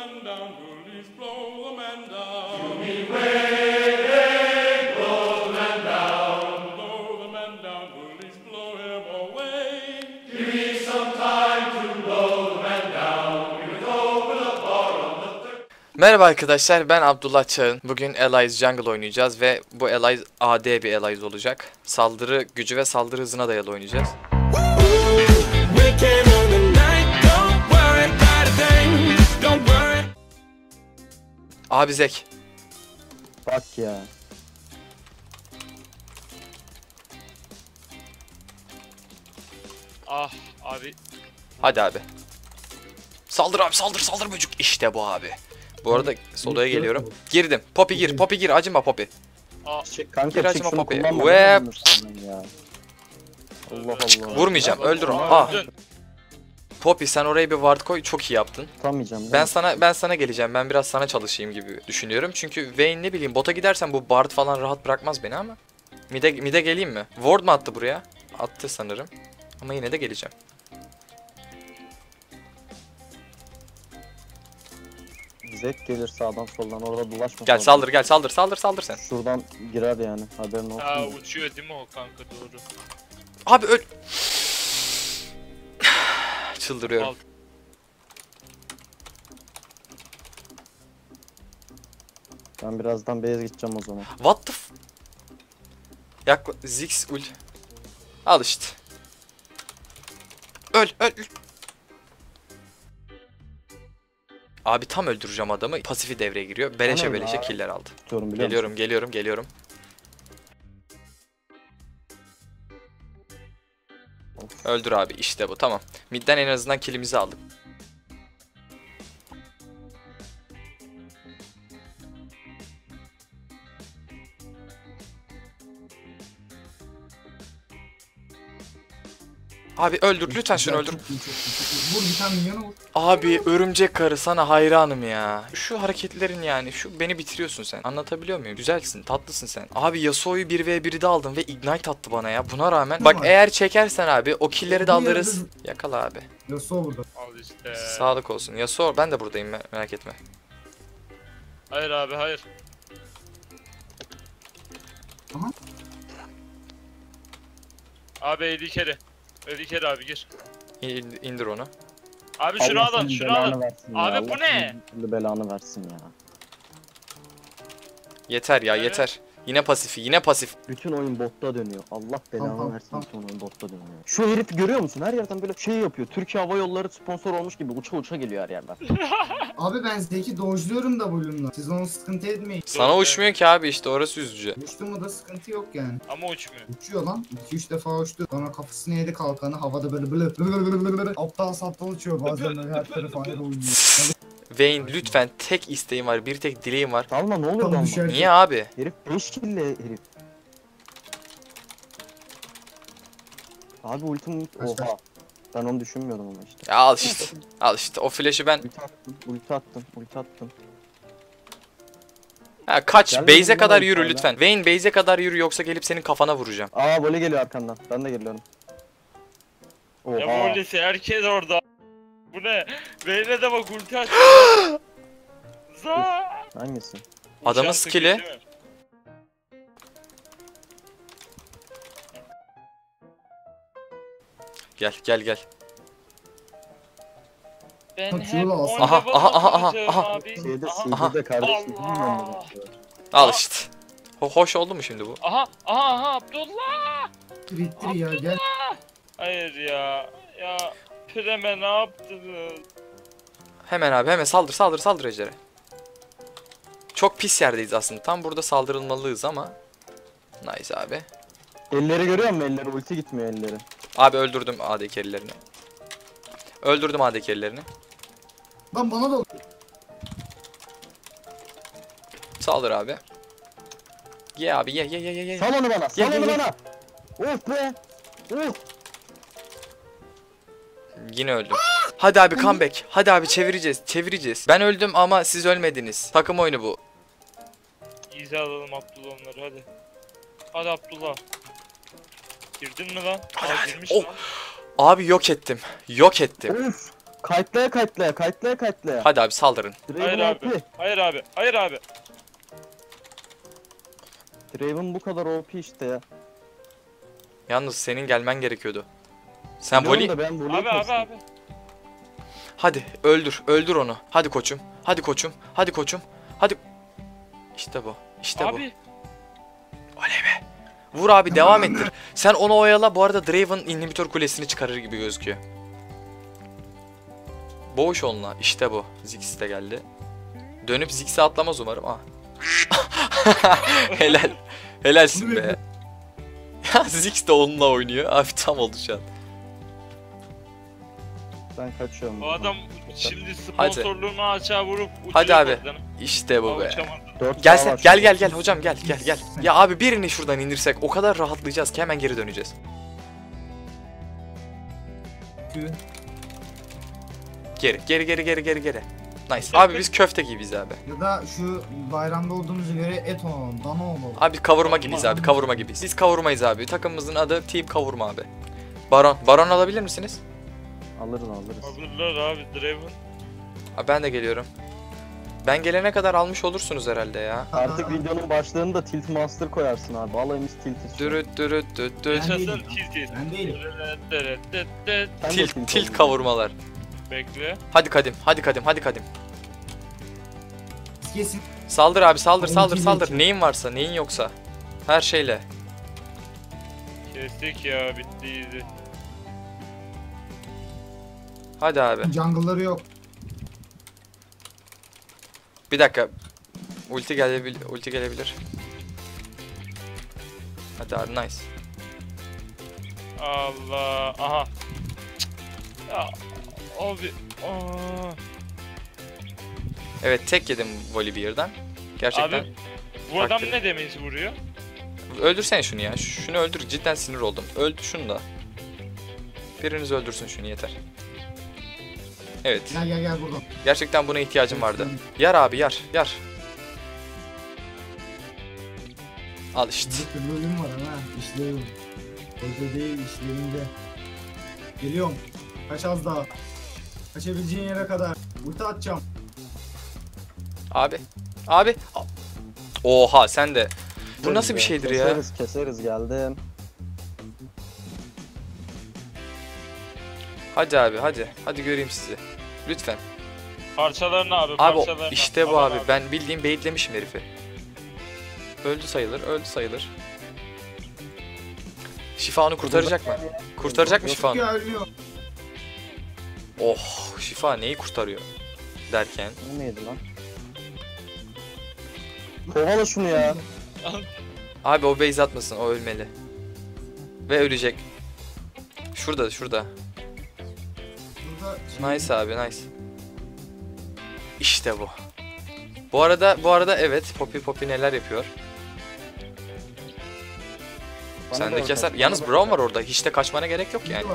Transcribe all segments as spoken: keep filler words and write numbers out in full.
man down, bullies blow the man down. You mean way, blow the man down. Blow the man down, bullies blow him away. Give me some time to blow the man down. We would open a bar on the third. Merhaba arkadaşlar, ben Abdullah Çağın. Bugün Allies Jungle oynayacağız ve bu Allies A D bir Allies olacak. Saldırı gücü ve saldırı hızına dayalı oynayacağız. Abi Zek. Bak ya. Ah abi. Hadi abi. Saldır abi, saldır saldır böcük. İşte bu abi. Bu arada sodaya geliyorum. Girdim. Poppy gir, Poppy gir. Acıma Poppy. Ah. Kanka Gir, çık açma şunu Poppy. kullanma. Ve- ne yapıyorsun ya? Allah Allah. Vurmayacağım, öldürürüm. Aa, Ah. öldün. Poppy sen oraya bir ward koy. Çok iyi yaptın. Tutamayacağım. Ben sana ben sana geleceğim. Ben biraz sana çalışayım gibi düşünüyorum. Çünkü Vayne ne bileyim bota gidersen bu Bard falan rahat bırakmaz beni ama. Mide mide geleyim mi? Ward mu attı buraya? Attı sanırım. Ama yine de geleceğim. Zek gelir sağdan soldan orada dolaşma. Gel sonra. saldır gel saldır saldır saldır sen. Şuradan girer yani haberin olsun. Aa, uçuyor değil mi o kanka, doğru. Abi öl. Çıldırıyorum. Al. Ben birazdan base gideceğim o zaman. What the f... Yakla... Ziggs ul... Al işte. Öl öl. Abi tam öldüreceğim adamı. Pasifi devreye giriyor. Beleşe Anam beleşe ya. killer aldı. Tutuyorum biliyor Geliyorum musun? geliyorum geliyorum. Of. Öldür abi, işte bu, tamam. Midden en azından killimizi aldık. Abi öldür lütfen, şunu öldür. Vur bir tane minyona vur. Abi örümcek karı, sana hayranım ya. Şu hareketlerin yani, şu beni bitiriyorsun sen. Anlatabiliyor muyum? Güzelsin, tatlısın sen. Abi Yasuo'yu bir ve birde aldım ve ignite attı bana ya. Buna rağmen bak, eğer çekersen abi o killleri de alırız. Yakala abi. Yasuo burada. Al işte. Sağlık olsun. Yasuo, ben de buradayım, merak etme. Hayır abi, hayır. Aha. Abi elli kere. elli kere abi, gir. İn- İndir onu. Abi şunu Allah alın, senin şunu belanı alın. versin Abi ya. bu Allah ne? senin türlü belanı versin ya. Yeter ya, Evet. yeter. Yine pasifi, yine pasif. Bütün oyun botta dönüyor. Allah belanı Tamam, versin, tamam. bütün oyun botta dönüyor. Şu herifi görüyor musun? Her yerden böyle şey yapıyor. Türkiye Hava Yolları sponsor olmuş gibi uça uça geliyor her yerden. Abi ben Zeki dojluyorum da bölümle. Siz onu sıkıntı etmeyin. Sana uçmuyor ki abi, işte orası üzücü. Uçtu mu da sıkıntı yok yani. Ama uçmuyor. Uçuyor lan. iki üç defa uçtu. Sonra kafasını yedi kalkanı havada böyle böyle böyle böyle böyle. Aptal saptal uçuyor bazen böyle her tarafı ayrı oynuyor. Vayne lütfen, tek isteğim var, bir tek dileğim var. Salma ne olur Tam lan. düşer. Niye abi? Herif beş kille herif. Abi ultim Kaç, kaç? oha. Ben onu düşünmüyordum ama işte. Ya al işte. Al işte o flash'ı ben... Ulti attım, ulti attım, ulti attım. Ha, kaç, Gelmedi base'e mi kadar lan yürü hala? lütfen. Vayne base'e kadar yürü, yoksa gelip senin kafana vuracağım. Aa böyle geliyor arkandan. Ben de geliyorum. Oha. Ya bu öylesi, herkes orada. Bu ne? Beyne de bak, ulti aç. Za. Hangisi? Adamın Uçan skill'i- sıkıntı değil mi? Gel gel gel. Ben Bak, hep şunu da alsın. on Aha, level aha, aha, aha, olacağım aha. abi. Şeyde Aha, C D'de kardeşim. Allah. Al Aa. işte. Ho hoş oldu mu şimdi bu? aha, aha, aha, Abdullah. İttir ittir ya gel. Hayır ya. Ya Preme ne yaptınız? Hemen abi, hemen saldır saldır saldır Ejder'e. Çok pis yerdeyiz aslında. Tam burada saldırılmalıyız ama. Nice abi. Elleri görüyor musun elleri? Ulti gitmiyor elleri. Abi öldürdüm A D carry'lerini. Öldürdüm A D carry'lerini. Lan bana da Saldır abi. Ye abi, ye ye ye ye ye. Sal onu bana, Gel, sal gel, onu gel. bana. Of be. Of. Yine öldüm. Hadi abi comeback. Hadi abi çevireceğiz. Çevireceğiz. Ben öldüm ama siz ölmediniz. Takım oyunu bu. İyice alalım Abdullah onları, hadi. Hadi Abdullah. Girdin mi lan? Hadi, Aa, hadi. girmiş Oh. lan. Abi yok ettim. Yok ettim. Of. Kayıtlaya kayıtlaya kayıtlaya kayıtlaya. Hadi abi saldırın. Hayır Draven abi. O P. Hayır abi. Hayır abi. Draven bu kadar O P işte ya. Yalnız senin gelmen gerekiyordu. Sen Biliyorum voli... da ben voleyi Abi abi kestim. abi. Hadi öldür. Öldür onu. Hadi koçum. Hadi koçum. Hadi koçum. Hadi. İşte bu. İşte bu. Abi. Oley be. Vur abi devam ettir. Sen onu oyala. Bu arada Draven inhibitor kulesini çıkarır gibi gözüküyor. Boğuş onunla. İşte bu. Ziggs de geldi. Dönüp Ziggs'e atlamaz umarım. Ah. Helal. Helalsin be. Ya Ziggs de onunla oynuyor. Abi tam oldu şu an. Ben kaçıyorum. Bu buradan. adam şimdi sponsorluğunu açığa vurup uçuyor. Hadi abi. buradan. İşte bu Aa, be. uçamadı. Dört Gel sağ sen, var gel şu gel an. gel hocam gel gel gel. Ya abi birini şuradan indirsek o kadar rahatlayacağız ki hemen geri döneceğiz. Geri geri geri geri geri geri. Nice. Abi biz köfte gibiyiz abi. Ya da şu bayramda olduğumuza göre et olalım, dana olalım. Abi kavurma gibiyiz abi kavurma gibiyiz. Biz kavurmayız abi. Takımımızın adı Team Kavurma abi. Baron. Baron alabilir misiniz? Alırız alırız. Alırlar abi Draven. Abi ben de geliyorum. Ben gelene kadar almış olursunuz herhalde ya. Artık videonun başlığını da Tilt Master koyarsın abi. Alayımız Tilt istiyor. Dürüt dürüt düt düt. Ben Yaşasın değilim. tilt. Ben değilim. Sen de Tilt tilt tilt oldun. kavurmalar. Bekle. Hadi kadim hadi kadim hadi kadim. Kesin. Saldır abi saldır Oğlum, saldır kim saldır. için? Neyin varsa neyin yoksa. Her şeyle. Kestik ya bittiydi. Hadi abi. Jungle'ları yok. Bir dakika. Ulti gelebilir. Ulti gelebilir. Hadi abi nice. Allah. Aha. Ya abi. Aa. Evet tek yedim Volibear'dan. Gerçekten. Abi bu adam takdir. ne demeyiz vuruyor? Öldürsene şunu ya. Şunu öldür. Cidden sinir oldum. Öldür şunu da. Biriniz öldürsün şunu yeter. Evet. Gel gel gel buradan. Gerçekten buna ihtiyacım vardı. Yar abi yar. Yar. Al işte. Bir bölüm var ama işlerim. Orada değil işlerinde. Geliyorum. Kaç az daha. Kaçabileceğin yere kadar. Ulti atacağım. Abi. Abi. Oha sen de. Bu nasıl bir şeydir ya? Keseriz keseriz geldim. Hadi abi hadi. Hadi göreyim sizi. Lütfen. Parçalarını abi Abi o- parçalarını. işte bu Aman abi. Ben bildiğim baitlemişim herifi. Öldü sayılır. Öldü sayılır. Şifa onu kurtaracak mı? Kurtaracak mı şifa onu? Ya ölüyor. Oh şifa neyi kurtarıyor? Derken. Bu neydi lan? Kovala şunu ya. Abi o base atmasın. O ölmeli. Ve ölecek. Şurada şurada. Burada şey- Nice abi nice. İşte bu. Bu arada bu arada evet Poppy Poppy neler yapıyor? Bana Sen da de bak, keser. bana Yalnız da Brown bak. var orada. Hiç de kaçmana gerek yok yani. Var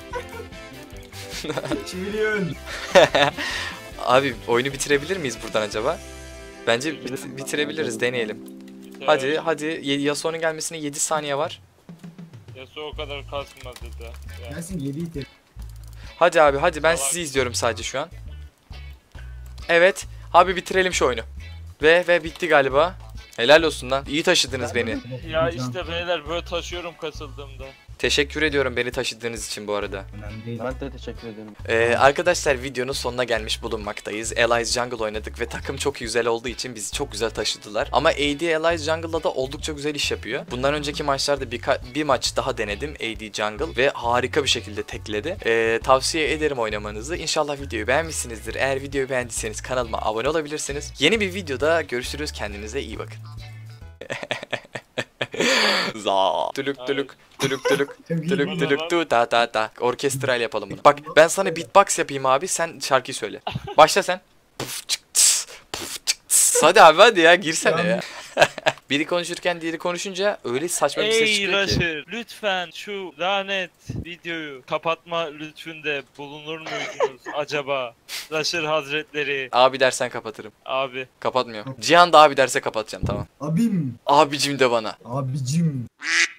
ha. Çeviriyorsun. Abi oyunu bitirebilir miyiz buradan acaba? Bence bit- Bitirelim. bitirebiliriz deneyelim. Biter. Hadi hadi Ye- Yasuo'nun gelmesine yedi saniye var. Yasuo o kadar kasmadı da. Ya. Gelsin yedi ite. Hadi abi hadi ben Salak. sizi izliyorum sadece şu an. Evet abi bitirelim şu oyunu. Ve ve bitti galiba. Helal olsun lan. İyi taşıdınız beni. Ya işte beyler böyle taşıyorum kasıldığımda. Teşekkür ediyorum beni taşıdığınız için bu arada. Önemli değil. Ben de teşekkür ederim. Ee, arkadaşlar videonun sonuna gelmiş bulunmaktayız. Allies Jungle oynadık ve takım çok güzel olduğu için bizi çok güzel taşıdılar. Ama A D Allies Jungle'da da oldukça güzel iş yapıyor. Bundan önceki maçlarda bir, bir maç daha denedim A D Jungle ve harika bir şekilde tekledi. Ee, tavsiye ederim oynamanızı. İnşallah videoyu beğenmişsinizdir. Eğer videoyu beğendiyseniz kanalıma abone olabilirsiniz. Yeni bir videoda görüşürüz. Kendinize iyi bakın. Za. Tülük tülük tülük tülük tülük tülük tu ta ta ta. Orkestral yapalım bunu. Bak ben sana beatbox yapayım abi sen şarkıyı söyle. Başla sen. Puf, çık, tıs, puf, çık, tıs. Hadi abi hadi ya girsene ya. Biri konuşurken diğeri konuşunca öyle saçma bir ses Ey çıkıyor ki. Rusher lütfen şu lanet videoyu kapatma lütfünde bulunur muydunuz acaba? Rusher hazretleri Abi dersen kapatırım. abi. Kapatmıyorum. Cihan da abi derse kapatacağım tamam. Abim. Abicim de bana. Abicim.